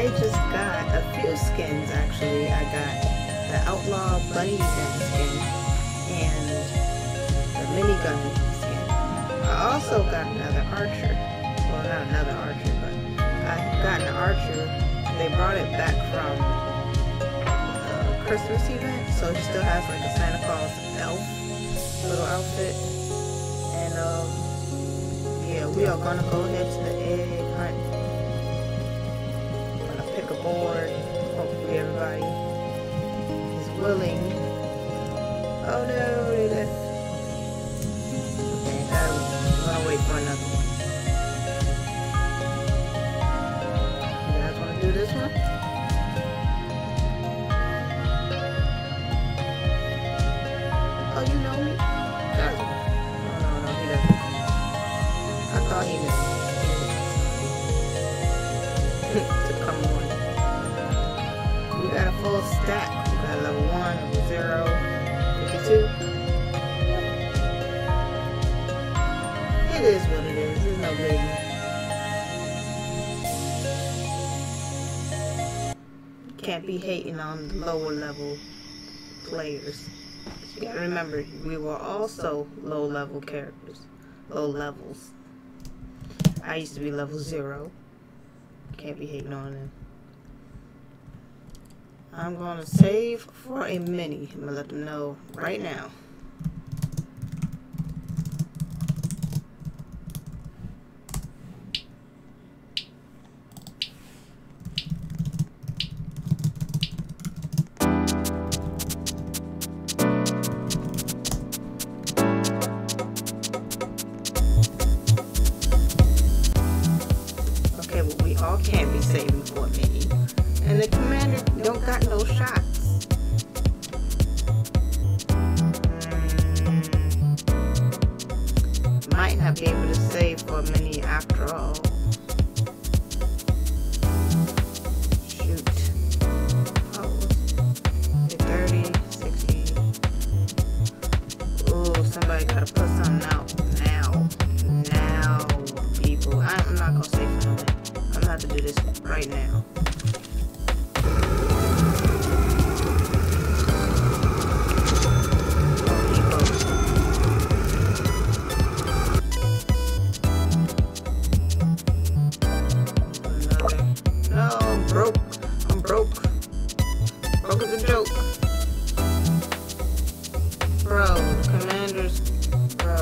I just got a few skins actually. I got the Outlaw Bunny skin and the minigun skin. I also got another archer. Well, not another archer, but I got an archer. They brought it back from the Christmas event, so he still has like a Santa Claus elf little outfit. And yeah, we are gonna go ahead to the egg hunt. I'm gonna pick a board. Hopefully everybody is willing. Oh no, look at that. Okay, I'm gonna wait for another one. You guys wanna do this one? Oh, you know me? Jazer. No, he doesn't. I thought he knew. To come on. We got a full stack. We got level 1, level 0, 52. It is what it is. There's no biggie. Can't be hating on lower level players. You gotta remember, we were also low level characters. Low levels. I used to be level 0. Can't be hating on them. I'm gonna save for a mini. I'm gonna let them know right now. All can't be saving for a mini, and the commander don't got no shots. Might not be able to save for a mini after all. Shoot. Oh, 30, 60. Oh, somebody gotta put something out now. Now, people. I'm not gonna save for nothing. I'm gonna have to do this right now. No, I'm broke. I'm broke. Broke as a joke. Bro, commanders. Bro.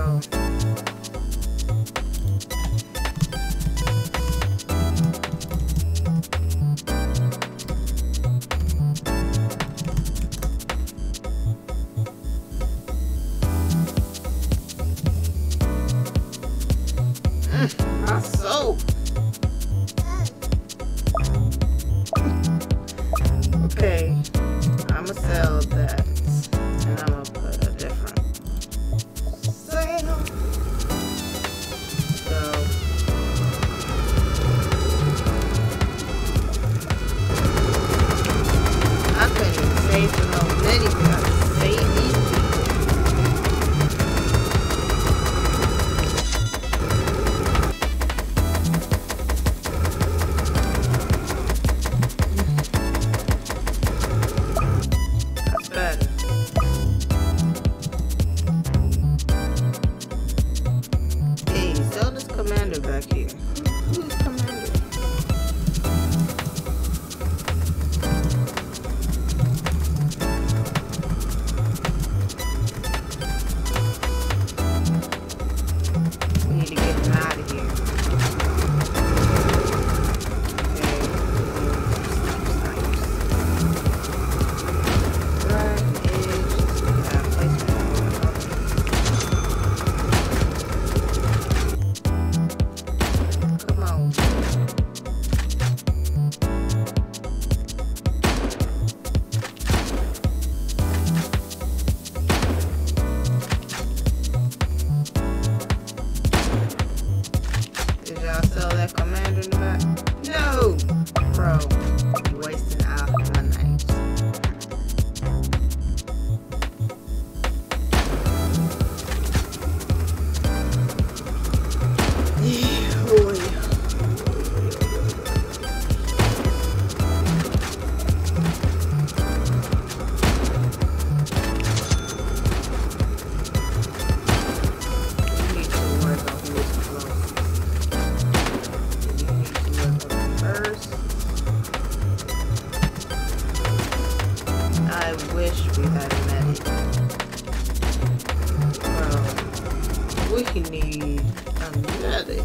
he need a medic.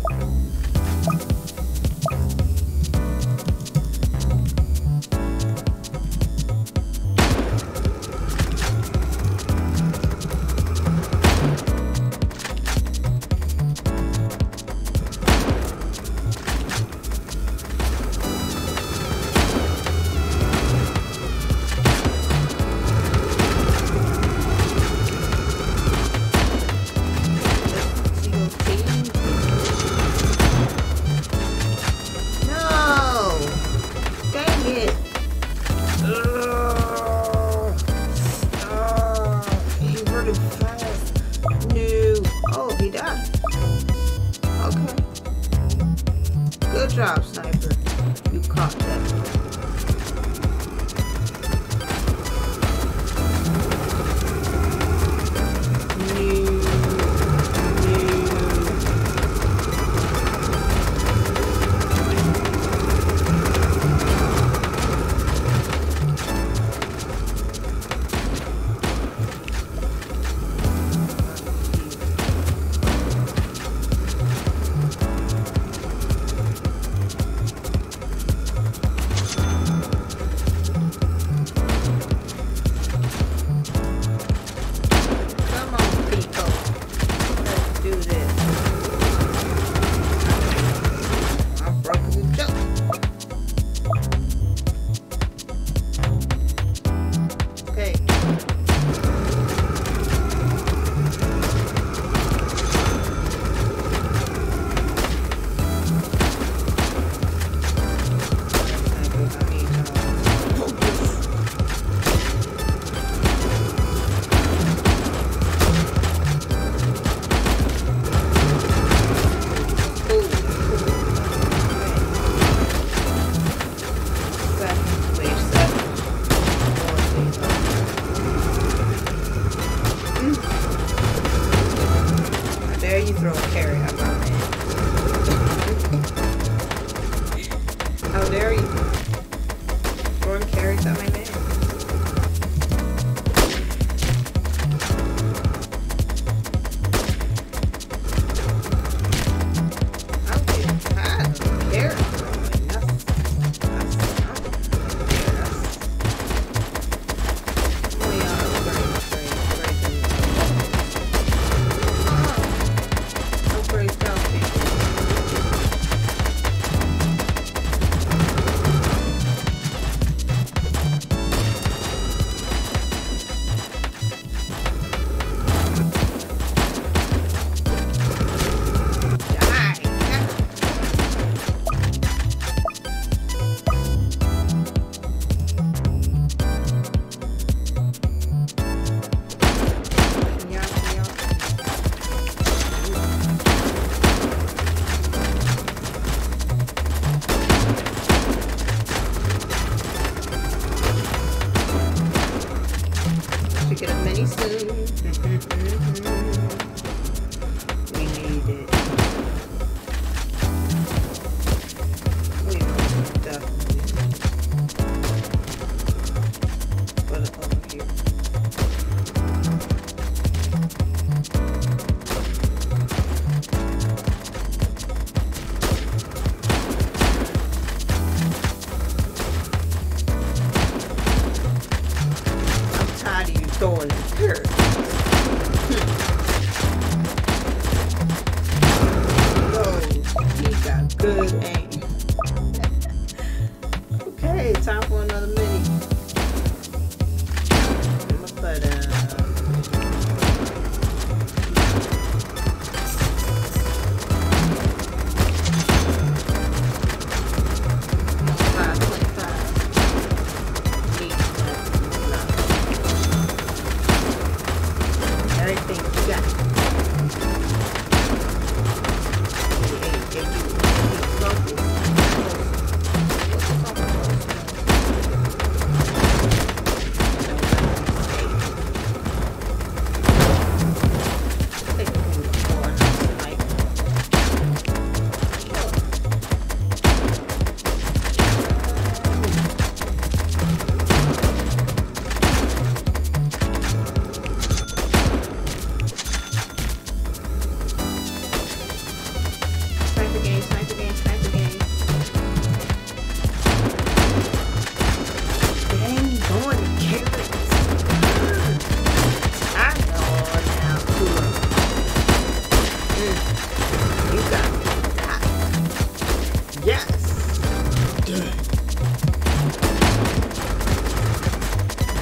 Good job, sniper. You caught that. Throw a carry at my man. How dare you? Throwing carrots at my man. I'll get tired of carrots throwing. Get a mini soon. We need it. We most definitely. Put it over here. Throwing carrots. Oh, he got good aim. Okay, time for another mini. I'm gonna put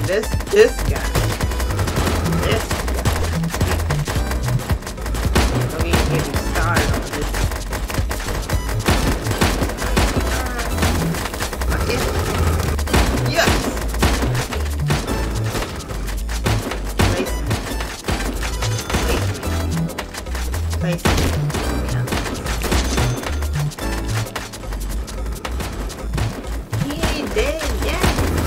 this guy. This guy. Don't even get me started on this. Yes! Placement. He ain't dead yet.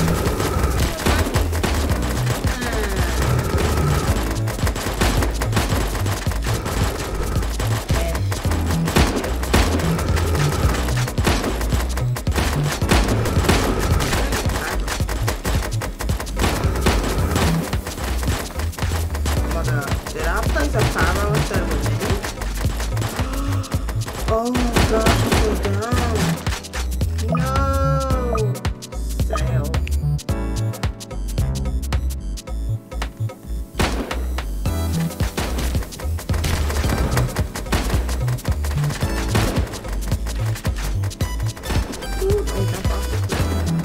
Did I place a pyro instead of a mini? Oh my gosh, I'm so dumb. No. Sail. Ooh, don't jump off the cliff.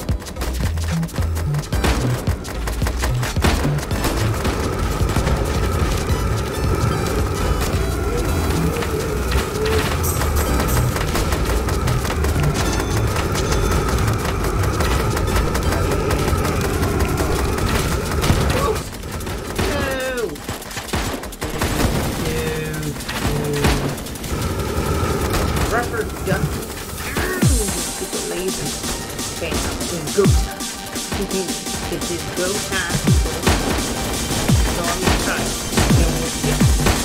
Rubber ducky. Stupid laser. Okay, now it's go time. It is go time, people. So I'm excited. And we'll see.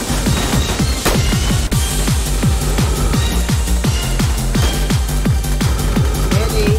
Ready?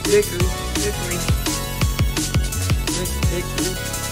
Victory. Victory. Victory.